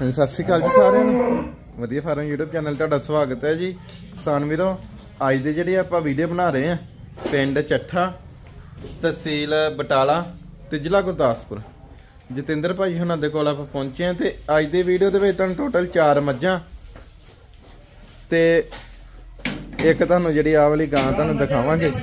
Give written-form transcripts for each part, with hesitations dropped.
सत श्री अकाल जी सारिਆਂ ਨੂੰ ਵਧੀਆ ਫਾਰਮ YouTube ਚੈਨਲ ਤੁਹਾਡਾ ਸਵਾਗਤ ਹੈ ਜੀ। ਕਿਸਾਨ ਵੀਰੋ ਅੱਜ ਦੇ ਜਿਹੜੇ ਆਪਾਂ ਵੀਡੀਓ ਬਣਾ ਰਹੇ ਆ ਪਿੰਡ ਚੱਠਾ ਤਹਿਸੀਲ ਬਟਾਲਾ ਤੇ ਜ਼ਿਲ੍ਹਾ ਗੁਰਦਾਸਪੁਰ ਜਤਿੰਦਰ ਭਾਈ ਹੁਣਾਂ ਦੇ ਕੋਲ ਆਪਾਂ ਪਹੁੰਚੇ ਆ ਤੇ ਅੱਜ ਦੇ ਵੀਡੀਓ ਦੇ ਵਿੱਚ ਤੁਹਾਨੂੰ ਟੋਟਲ 4 ਮੱਝਾਂ ਤੇ ਇੱਕ ਤੁਹਾਨੂੰ ਜਿਹੜੀ ਆ ਵਾਲੀ ਗਾਂ ਤੁਹਾਨੂੰ ਦਿਖਾਵਾਂਗੇ।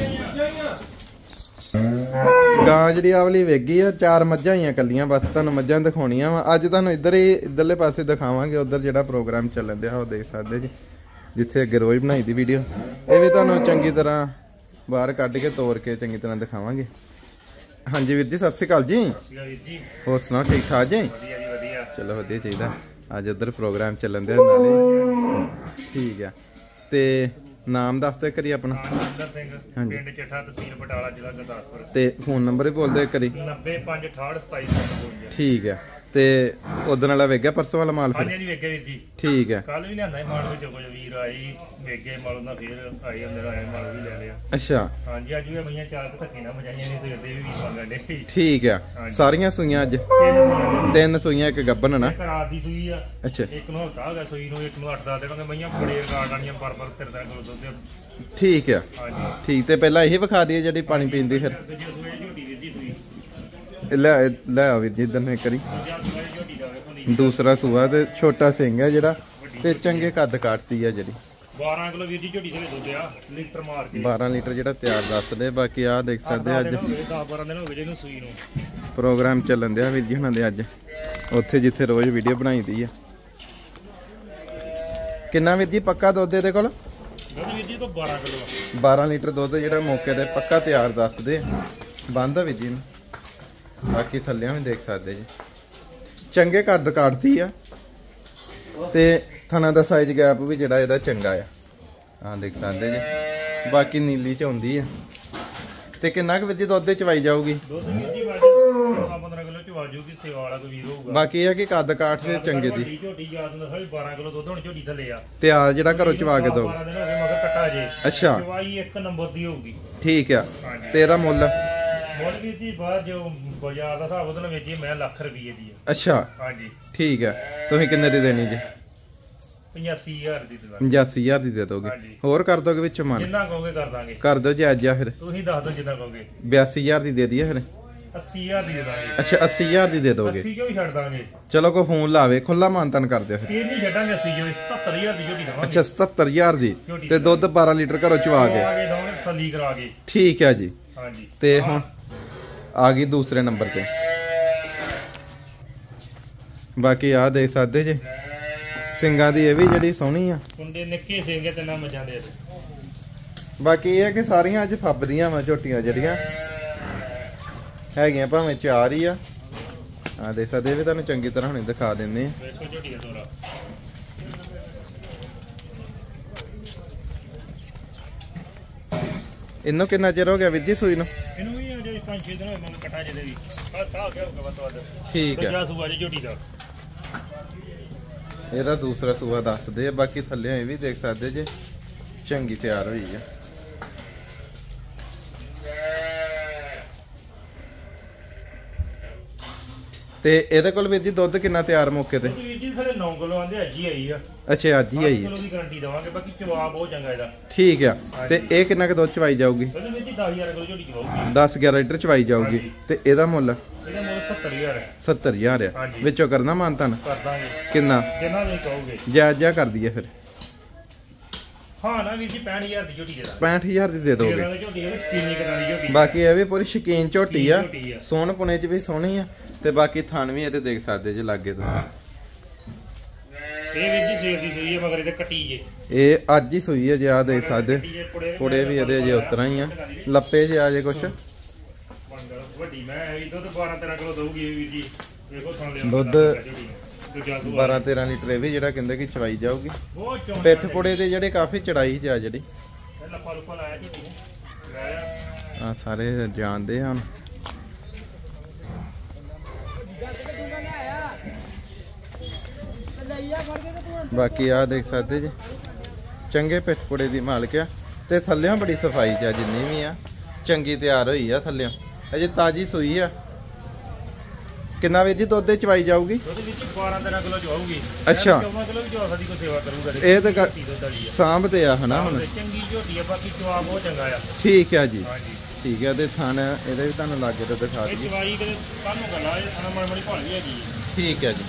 ਗਾਂ ਜਿਹੜੀ ਆ ਵਾਲੀ ਵੇਗੀ ਆ 4 ਮੱਝਾਂ ਹੀ ਆ ਕੱਲੀਆਂ ਬਸ ਤੁਹਾਨੂੰ ਮੱਝਾਂ ਦਿਖਾਉਣੀਆਂ ਵਾ। ਅੱਜ ਤੁਹਾਨੂੰ ਇਧਰਲੇ ਪਾਸੇ ਦਿਖਾਵਾਂਗੇ ਉਧਰ ਜਿਹੜਾ ਪ੍ਰੋਗਰਾਮ ਚੱਲਣ ਦਿਆ ਉਹ ਦੇਖ ਸਕਦੇ ਜੀ ਜਿੱਥੇ ਅੱਗੇ ਰੋਜ਼ ਬਣਾਈ ਦੀ ਵੀਡੀਓ ਇਹ ਵੀ ਤੁਹਾਨੂੰ ਚੰਗੀ ਤਰ੍ਹਾਂ ਬਾਹਰ ਕੱਢ ਕੇ ਤੋੜ ਕੇ ਚੰਗੀ ਤਰ੍ਹਾਂ ਦਿਖਾਵਾਂਗੇ। ਹਾਂਜੀ ਵੀਰ ਜੀ ਸਤਿ ਸ਼੍ਰੀ ਅਕਾਲ ਜੀ। ਹੋਰ ਸੁਣਾਓ ਠੀਕ ਠਾਕ ਜੀ? ਚਲੋ ਵਧੀਆ ਚਾਹੀਦਾ। ਅੱਜ ਉਧਰ ਪ੍ਰੋਗਰਾਮ ਚੱਲਣ ਦਿਆ ਨਾਲੇ ਠੀਕ ਆ ਤੇ ਨਾਮ ਦੱਸ ਦੇ ਕਰੀ ਆਪਣਾ। ਪਿੰਡ ਚੱਠਾ ਤਹਿਸੀਲ ਬਟਾਲਾ ਜ਼ਿਲ੍ਹਾ ਗੁਰਦਾਸਪੁਰ ਤੇ ਫੋਨ ਨੰਬਰ ਵੀ ਬੋਲ ਦੇ ਕਰੀ। 95682727 ਠੀਕ ਹੈ ਤੇ ਉਦੋਂ ਵਾਲਾ ਵੇਗਿਆ ਪਰਸੋਂ ਵਾਲਾ ਮਾਲ ਫਿਰ? ਹਾਂਜੀ ਵੇਖਿਆ ਵੀਰ ਜੀ ਠੀਕ ਹੈ। ਕੱਲ ਵੀ ਲਿਆਂਦਾ ਮਾਲ ਵਿੱਚ ਕੁਝ ਵੀਰ ਆਈ ਵੇਗੇ ਮਾਲ ਦਾ ਫੇਰ ਆਏ ਅੰਦਰ ਆਏ ਮਾਲ ਵੀ ਲੈ ਲਿਆ। ਅੱਛਾ ਹਾਂਜੀ ਅੱਜ ਵੀ ਮਈਆਂ ਚਾਰ ਧੱਕੇ ਨਾਲ ਮਜਾਈਆਂ ਨੇ ਸਵੇਰ ਦੇ ਵੀ ਮੰਗਣ ਦੇ। ਠੀਕ ਆ ਸਾਰੀਆਂ ਸੂਈਆਂ ਅੱਜ? 3 ਸੂਈਆਂ ਇੱਕ ਗੱਬਨ ਨਾ ਰਾਤ ਦੀ ਸੂਈ ਆ। ਅੱਛਾ ਇੱਕ ਨੂੰ ਹਲਕਾ ਹੋ ਗਿਆ ਸੂਈ ਨੂੰ ਇੱਕ ਨੂੰ 8-10 ਦੇਵਾਂਗੇ ਮਈਆਂ ਬੜੇ ਰਿਕਾਰਡ ਵਾਲੀਆਂ ਪਰ ਤਿਰਦਾ ਕੋਲ ਦੁੱਧ। ਠੀਕ ਆ ਹਾਂਜੀ ਠੀਕ ਤੇ ਪਹਿਲਾਂ ਇਹ ਵਿਖਾ ਦਈਏ ਜਿਹੜੀ ਪਾਣੀ ਪੀਂਦੀ ਫਿਰ ਲੈ ਆ ਵੀਰ ਜੀ ਇਧਰ ਨੇ ਕਰੀ। ਦੂਸਰਾ ਸੂਆ ਤੇ ਛੋਟਾ ਸਿੰਘ ਹੈ ਜਿਹੜਾ ਤੇ ਚੰਗੇ ਕੱਦ ਕਾਟਦੀ ਆ ਜਿਹੜੀ 12 ਕਿਲੋ ਵੀਰ ਜੀ ਝੋਟੀ ਦੇ ਦੁੱਧ ਆ ਲੀਟਰ ਮਾਰ ਕੇ 12 ਲੀਟਰ ਜਿਹੜਾ ਤਿਆਰ ਦੱਸਦੇ। ਬਾਕੀ ਆ ਦੇਖ ਸਕਦੇ ਅੱਜ 10-12 ਦਿਨ ਹੋ ਗਏ ਜਿਹਨੂੰ ਸੂਈ ਨੂੰ ਪ੍ਰੋਗਰਾਮ ਚੱਲਣ ਦਿਆ ਵੀਰ ਜੀ ਹੁਣਾਂ ਦੇ ਅੱਜ ਉੱਥੇ ਜਿੱਥੇ ਰੋਜ਼ ਵੀਡੀਓ ਬਣਾਈ ਦੀ ਆ। ਕਿੰਨਾ ਵੀਰ ਜੀ ਪੱਕਾ ਦੁੱਧ ਇਹਦੇ ਕੋਲ? ਦੁੱਧ ਵੀਰ ਜੀ ਤੋਂ 12 ਕਿਲੋ 12 ਲੀਟਰ ਦੁੱਧ ਜਿਹੜਾ ਮੌਕੇ ਤੇ ਪੱਕਾ ਤਿਆਰ ਦੱਸਦੇ ਬੰਦ ਆ ਵੀਰ ਜੀ ਨੂੰ। ਬਾਕੀ ਥੱਲਿਆਂ ਵੀ ਦੇਖ ਸਕਦੇ ਜੀ ਚੰਗੇ ਕੱਦ ਕਾਟਦੀ ਆ ਤੇ ਥਣਾ ਦਾ ਸਾਈਜ਼ ਗੈਪ ਵੀ ਜਿਹੜਾ ਇਹਦਾ ਚੰਗਾ ਆ ਦੇਖ ਸਕਦੇ ਜੀ। ਬਾਕੀ ਨੀਲੀ ਚ ਆਉਂਦੀ ਆ ਤੇ ਕਿੰਨਾ ਕੁ ਵਿੱਚ ਦੁੱਧ ਦੇ ਚਵਾਈ ਜਾਊਗੀ? ਦੁੱਧ ਵੀਰ ਜੀ 15 ਕਿਲੋ ਚਵਾ ਜੂਗੀ ਸੇਵਾ ਵਾਲਾ ਕੋਈ ਵੀਰ ਹੋਊਗਾ। ਬਾਕੀ ਇਹ ਆ ਕਿ ਕੱਦ ਕਾਠ ਤੇ ਚੰਗੇ ਦੀ ਝੋਟੀ ਯਾਦ ਨਾ ਸਾਡੀ 12 ਕਿਲੋ ਦੁੱਧ ਹੁਣ ਝੋਟੀ ਥੱਲੇ ਆ ਤੇ ਆ ਜਿਹੜਾ ਘਰੋਂ ਚਵਾ ਕੇ ਦੋ 12 ਦਿਨ ਹੋ ਗਏ ਮਗਰ ਕੱਟਾ ਜੇ। ਅੱਛਾ ਚਵਾਈ 1 ਨੰਬਰ ਦੀ ਹੋਊਗੀ। ਠੀਕ ਆ ਤੇ ਇਹਦਾ ਮੁੱਲ ਵੀਰ ਜੀ ਬਾਅਦ ਜੋ ਬਾਜ਼ਾਰ ਦਾ ਹਿਸਾਬ ਉਹਦੇ ਨਾਲ ਵੇਚੀ ਮੈਂ ਲੱਖ ਰੁਪਏ ਦੀ ਆ। ਅੱਛਾ ਹਾਂਜੀ ਠੀਕ ਆ ਤੁਸੀਂ ਕਿੰਨੇ ਦੀ ਦੇਣੀ ਜੀ? 85000 ਦੀ ਦੇ 85000 ਦੀ ਦੇ ਦੋਗੇ ਹੋਰ ਕਰ ਦੋਗੇ ਵਿੱਚ ਮਨ ਜਿੰਨਾ ਕਹੋਗੇ ਕਰ ਦਾਂਗੇ। ਕਰ ਦੋ ਜੀ ਅੱਜ ਆ ਫਿਰ ਤੁਸੀਂ ਦੱਸ ਦਿਓ ਜਿੰਨਾ ਕਹੋਗੇ। 82000 ਦੀ ਦੇ ਦਈਏ ਫਿਰ? 80000 ਦੀ ਦੇ ਦਾਂਗੇ। ਅੱਛਾ 80000 ਦੀ ਦੇ ਦੋਗੇ? 80 ਕਿਉਂ ਛੱਡ ਦਾਂਗੇ। ਚਲੋ ਕੋਈ ਫੋਨ ਲਾਵੇ ਖੁੱਲਾ ਮਾਨਤਨ ਕਰ ਦਿਓ ਫਿਰ। ਇਹ ਨਹੀਂ ਛੱਡਾਂਗੇ 80 ਜੋ 77000 ਦੀ ਝੋਟੀ ਦਵਾਂਗੇ। ਅੱਛਾ 77000 ਦੀ ਤੇ ਦੁੱਧ 12 ਲੀਟਰ ਘਰੋਂ ਚਵਾ ਕੇ ਸਲੀ ਕਰਾ ਕੇ। ਠੀਕ ਹੈ ਜੀ। ਹਾਂਜੀ ਤੇ ਹੁਣ ਆ ਗਈ ਦੂਸਰੇ ਨੰਬਰ ਤੇ। ਬਾਕੀ ਆ ਦੇਖ ਸਕਦੇ ਜੇ ਸਿੰਘਾਂ ਦੀ ਇਹ ਵੀ ਜਿਹੜੀ ਸੋਹਣੀ ਆ ਕੁੰਡੇ ਨਿੱਕੇ ਸਿੰਘੇ ਤੇ ਨਾ ਮਜਾਂ ਦੇ। ਬਾਕੀ ਇਹ ਹੈ ਕਿ ਸਾਰੀਆਂ ਅੱਜ ਫੱਬਦੀਆਂ ਵਾ ਝੋਟੀਆਂ ਜਿਹੜੀਆਂ ਹੈਗੀਆਂ ਭਾਵੇਂ 4 ਹੀ ਆ ਦੇਖ ਸਕਦੇ ਵੀ ਤੁਹਾਨੂੰ ਚੰਗੀ ਤਰ੍ਹਾਂ ਹੁਣੇ ਦਿਖਾ ਦਿੰਦੇ ਆ। ਵੇਖੋ ਝੋਟੀ ਦਾ ਤੋਰਾ ਇਹਨੂੰ ਕਿੰਨਾ ਚਿਰ ਹੋ ਗਿਆ ਵੀਰ ਜੀ ਸੂਈ ਨੂੰ? ਇਹਨੂੰ ਵੀ ਅਜੇ 5-6 ਦਿਨ ਹੋਏ ਮਨ ਕੱਟਾ ਜਿਹਦੇ ਵੀ ਆ ਗਿਆ ਹੋਊਗਾ ਵੱਧ। ਠੀਕ ਹੈ। ਦੂਜਾ ਸੂਆ ਜੀ ਝੋਟੀ ਦਾ ਇਹਦਾ ਦੂਸਰਾ ਸੂਆ ਦੱਸਦੇ ਆ। ਬਾਕੀ ਥੱਲੇ ਇਹ ਵੀ ਦੇਖ ਸਕਦੇ ਜੇ ਚੰਗੀ ਤਿਆਰ ਹੋਈ ਆ। ਤੇ ਇਹਦੇ ਕੋਲ ਵੀਰ ਜੀ ਦੁੱਧ ਕਿੰਨਾ ਤਿਆਰ ਮੌਕੇ ਤੇ? ਵੀਰ ਜੀ ਥਲੇ 9 ਕਿਲੋ ਆਂਦੇ ਅੱਜ ਹੀ ਆਈ ਆ। ਅੱਛਾ ਅੱਜ ਹੀ ਆਈ ਆ। ਕਿਲੋ ਦੀ ਗਾਰੰਟੀ ਦਵਾਂਗੇ। ਬਾਕੀ ਚਵਾ ਬਹੁਤ ਚੰਗਾ ਇਹਦਾ। ਠੀਕ ਆ ਤੇ ਇਹ ਕਿੰਨਾ ਕੁ ਦੁੱਧ ਚਵਾਈ ਜਾਊਗੀ? ਵੀਰ ਜੀ 10000 ਕਿਲੋ ਝੋਟੀ ਚਵਾਉਗੀ। 10-11 ਲੀਟਰ ਚਵਾਈ ਜਾਊਗੀ ਤੇ ਇਹਦਾ ਮੁੱਲ? ਇਹਦਾ ਮੁੱਲ 70000 ਹੈ। 70000 ਆ ਵਿੱਚੋਂ ਕਰਨਾ ਮਾਨਤਨ? ਕਰ ਦਾਂਗੇ। ਕਿੰਨਾ ਜਿੰਨਾ ਵੀ ਕਹੋਗੇ ਜਾਇਜ਼ ਜਾ ਕਰ ਦਈਏ ਫਿਰ? ਹਾਂ ਨਾ ਵੀਰ ਜੀ 65000 ਦੀ ਝੋਟੀ ਦੇ ਦਾਂਗੇ। 65000 ਦੀ ਦੇ ਦੋਗੇ? ਝੋਟੀ ਇਹ ਸਕੀਨੀ ਕਰਾਣੀ ਝੋਟੀ। ਬਾਕੀ ਇਹ ਵੀ ਪੂਰੀ ਸ਼ਕੀਨ ਝੋਟੀ ਆ ਸੋਹਣ ਪੁਣੇ ਚ ਵੀ ਸੋਹਣੀ ਆ ਤੇ ਬਾਕੀ ਥਣ ਵੀ ਇਹਦੇ ਦੇਖ ਸਕਦੇ ਜੇ ਲਾਗੇ ਤੋਂ। ਇਹ ਵੀਰ ਜੀ ਸੇਰ ਦੀ ਸੂਈ ਹੈ ਮਗਰ ਇਹਦੇ ਕੱਟੀ ਜੇ। ਇਹ ਅੱਜ ਹੀ ਸੂਈ ਹੈ ਜੇ ਆ ਦੇਖ ਸਕਦੇ ਪੁੜੇ ਵੀ ਇਹਦੇ ਜੇ ਉਤਰਾ ਹੀ ਆ ਲੱਪੇ ਜੇ ਆ ਜੇ ਕੁਛ ਵੱਡੀ ਮੈਂ ਇਹ ਦੁੱਧ 12-13 ਕਿਲੋ ਦਊਗੀ ਇਹ ਵੀਰ ਜੀ। ਵੇਖੋ ਥਾਂ ਲਿਆ ਦੁੱਧ 12-13 ਲੀਟਰ ਇਹ ਵੀ ਜਿਹੜਾ ਕਹਿੰਦੇ ਕਿ ਚਵਾਈ ਜਾਊਗੀ। ਪਿੱਠ ਪੁੜੇ ਤੇ ਜਿਹੜੇ ਕਾਫੀ ਚੜਾਈ ਜਾ ਜਿਹੜੀ ਲੱਪਾ ਲੁੱਪਾ ਲਾਇਆ ਝੋਟੀ ਨੂੰ ਆ ਸਾਰੇ ਜਾਣਦੇ ਹਨ। ਬਾਕੀ ਆ ਦੇਖ ਸਕਦੇ ਜੀ ਚੰਗੇ ਪਿੱਠ ਪੁੜੇ ਦੀ ਮਾਲਕ ਆ ਤੇ ਥੱਲਿਆਂ ਬੜੀ ਸਫਾਈ ਚ ਜਿੰਨੀ ਵੀ ਆ ਚੰਗੀ ਤਿਆਰ ਹੋਈ ਆ ਥੱਲਿਆਂ ਅਜੇ ਤਾਜੀ ਸੂਈ ਆ ਕਿੰਨਾ ਵੀਰ ਜੀ ਦੁੱਧ ਦੇ ਚਵਾਈ ਜਾਊਗੀ? ਉਹਦੇ ਵਿੱਚ 12-13 ਕਿਲੋ ਚਵਾਉਗੀ। ਅੱਛਾ 14 ਕਿਲੋ ਵੀ ਚਵਾ ਸਕਦੀ ਕੋਈ ਸੇਵਾ ਕਰੂਗਾ ਇਹ ਤਾਂ ਸਾਂਭ ਤੇ ਆ ਹਨਾ ਹੁਣ ਚੰਗੀ ਝੋਟੀ ਆ ਬਾਕੀ ਚਵਾ ਬਹੁਤ ਚੰਗਾ ਆ। ਠੀਕ ਆ ਜੀ ਹਾਂਜੀ ਠੀਕ ਹੈ। ਤੇ ਥਣ ਇਹਦੇ ਵੀ ਤੁਹਾਨੂੰ ਲਾਗੇ ਤੇ ਦਿਖਾ ਇਹ ਦਈਏ। ਚਵਾਈ ਕਿਤੇ ਕੱਲ ਨੂੰ ਗੱਲਾਂ ਇਹ ਥਾਣਾ ਮੜੀ ਭਾਲ ਵੀ ਹੈਗੀ ਠੀਕ ਹੈ ਜੀ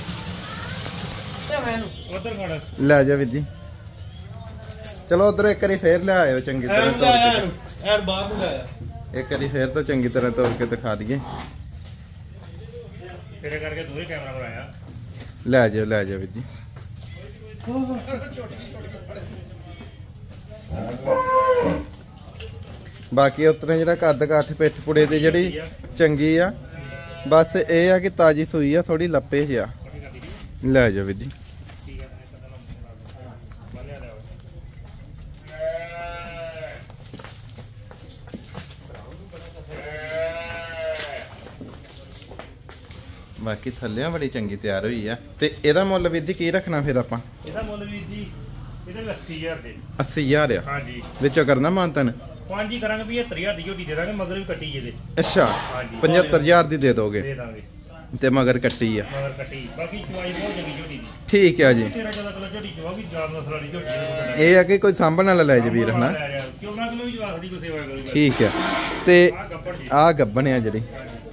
ਉਧਰ ਖੜ ਲੈ ਜਾ ਵੀਰ ਜੀ। ਚਲੋ ਉਧਰ ਇੱਕ ਵਾਰੀ ਫੇਰ ਲੈ ਆਇਓ ਚੰਗੀ ਤਰ੍ਹਾਂ ਤੋੜ ਕੇ। ਐਨ ਬਾਹਰ ਨੂੰ ਲਾਇਆ ਇੱਕ ਵਾਰੀ ਫੇਰ ਤੋਂ ਚੰਗੀ ਤਰ੍ਹਾਂ ਤੋੜ ਕੇ ਦਿਖਾ ਦਈਏ। ਤੇਰੇ ਕਰਕੇ ਦੂਰੇ ਕੈਮਰਾ ਬਣਾਇਆ। ਲੈ ਜਾ ਵੀਰ ਜੀ। ਬਾਕੀ ਉਤਰੇ ਜਿਹੜਾ ਕੱਦ ਕਾਠ ਪਿੱਠ ਪੁੜੇ ਤੇ ਜਿਹੜੀ ਚੰਗੀ ਆ ਬਸ ਇਹ ਆ ਕਿ ਤਾਜੀ ਸੂਈ ਆ ਥੋੜੀ ਲੱਪੇ ਜਿਹਾ। ਲੈ ਜਾ ਵੀਰ ਜੀ। ਬਾਕੀ ਥੱਲਿਆਂ ਬੜੀ ਚੰਗੀ ਤਿਆਰ ਹੋਈ ਆ। ਤੇ ਇਹਦਾ ਮੁੱਲ ਵੀਰ ਜੀ ਕੀ ਰੱਖਣਾ ਫਿਰ ਆਪਾਂ? ਇਹਦਾ ਮੁੱਲ ਵੀਰ ਜੀ ਇਹਦੇ 80000 ਦੇ 80000 ਆ। ਹਾਂਜੀ ਵਿੱਚੋਂ ਕਰਨਾ ਮਾਨਤਨ? ਪੰਜ ਹੀ ਕਰਾਂਗੇ 75000 ਦੀ ਝੋਟੀ ਦੇ ਦਾਂਗੇ ਮਗਰ ਵੀ ਕੱਟੀ ਇਹਦੇ। ਅੱਛਾ ਹਾਂਜੀ 75000 ਦੀ ਦੇ ਦੋਗੇ ਦੇ ਦਾਂਗੇ ਤੇ ਮਗਰ ਕੱਟੀ ਆ। ਮਗਰ ਕੱਟੀ ਬਾਕੀ ਚਵਾਈ ਬਹੁਤ ਚੰਗੀ ਝੋਟੀ ਦੀ। ਠੀਕ ਆ ਜੀ। 13-14 ਕਿਲੋ ਝੋਟੀ ਚਵਾਉਗੀ ਜਾਨ ਨਸਲ ਵਾਲੀ ਝੋਟੀ ਇਹ ਆ ਕਿ ਕੋਈ ਸਾਂਭਣ ਵਾਲਾ ਲੈ ਜੇ ਵੀਰ ਹਨਾ। 14 ਕਿਲੋ ਵੀ ਜਵਾ ਸਕਦੀ ਕੋਈ ਸੇਵਾ ਕਰੂਗਾ। ਠੀਕ ਆ। ਤੇ ਆਹ ਗੱਬੜ ਜੀ ਆ ਗੱਬਣ ਆ ਜਿਹੜੀ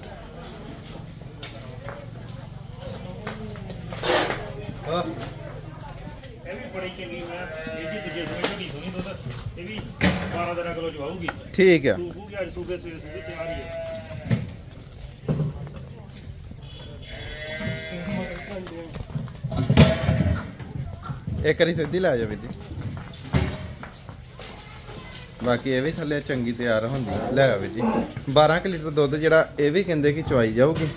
ਇਹ ਵੀ ਬੜੀ ਚੰਗੀ ਮੈਂ ਇਹ ਜੀ ਦੂਜੇ ਸਮੇਂ ਝੋਟੀ ਸੁਣੀ ਦੁੱਧ ਇਹ ਵੀ 12-13 ਕਿਲੋ ਚਵਾਉਗੀ। ਠੀਕ ਆ। ਸੂਗੀ ਅੱਜ ਸੂਗੇ ਸੂਗੇ ਤਿਆਰ ਹੀ ਹੈ। ਇੱਕ ਵਾਰੀ ਸਿੱਧੀ ਲੈ ਜਾ ਵੀਰ ਜੀ। ਬਾਕੀ ਇਹ ਵੀ ਥੱਲੇ ਚੰਗੀ ਤਿਆਰ ਹੁੰਦੀ ਆ। ਲੈ ਆਵੇ ਜੀ 12 ਕਿ ਲੀਟਰ ਦੁੱਧ ਜਿਹੜਾ ਇਹ ਵੀ ਕਹਿੰਦੇ ਕਿ ਚਵਾਈ ਜਾਊਗੀ।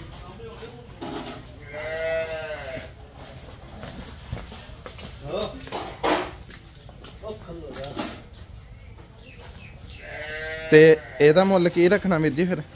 ਤੇ ਇਹਦਾ ਮੁੱਲ ਕੀ ਰੱਖਣਾ ਵੀਰ ਜੀ ਫਿਰ?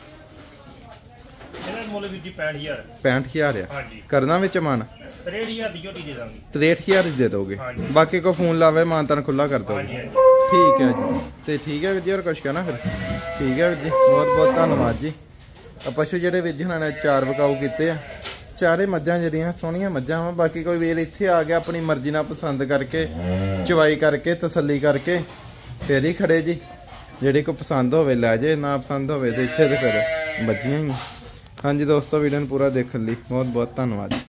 ਇਹਦਾ ਮੁੱਲ ਵੀਰ ਜੀ 65000 65000 ਆ। ਹਾਂਜੀ ਕਰਨਾ ਵਿੱਚ ਮਨ 63000 ਦੀ ਝੋਟੀ ਦੇ ਦਾਂਗੇ। 63000 ਦੀ ਦੇ ਦੋਗੇ। ਹਾਂਜੀ। ਬਾਕੀ ਕੋ ਫੋਨ ਲਾਵੇ ਮਾਨਤਨ ਖੁੱਲਾ ਕਰ ਹਾਂਜੀ ਦੋਗੇ। ਹਾਂਜੀ ਠੀਕ ਹੈ ਜੀ। ਤੇ ਠੀਕ ਹੈ ਵੀਰ ਜੀ ਹੋਰ ਕੁਛ ਕਹਿਣਾ ਫਿਰ? ਠੀਕ ਹੈ ਵੀਰ ਜੀ ਬਹੁਤ ਬਹੁਤ ਧੰਨਵਾਦ ਜੀ। ਆ ਪਸ਼ੂ ਜਿਹੜੇ ਵੀਰ ਜੀ ਹੁਣਾਂ ਨੇ ਚਾਰ ਵਿਕਾਊ ਕੀਤੇ ਆ। ਚਾਰੇ ਮੱਝਾਂ ਜਿਹੜੀਆਂ ਸੋਹਣੀਆਂ ਮੱਝਾਂ ਵਾ। ਬਾਕੀ ਕੋਈ ਵੀਰ ਇੱਥੇ ਆ ਗਿਆ ਆਪਣੀ ਮਰਜ਼ੀ ਨਾਲ ਪਸੰਦ ਕਰਕੇ ਚਵਾਈ ਕਰਕੇ ਤਸੱਲੀ ਕਰਕੇ ਫੇਰ ਹੀ ਖੜੇ ਜੀ। ਜਿਹੜੀ ਕੋ ਪਸੰਦ ਹੋਵੇ ਲੈ ਜੇ ਨਾ ਪਸੰਦ ਹੋਵੇ ਤੇ ਇੱਥੇ ਤੇ ਫਿਰ ਮੱਝੀਆਂ ਹੀ। ਹਾਂਜੀ ਦੋਸਤੋ ਵੀਡੀਓ ਨੂੰ ਪੂਰਾ ਦੇਖਣ ਲਈ ਬਹੁਤ ਬਹੁਤ ਧੰਨਵਾਦ।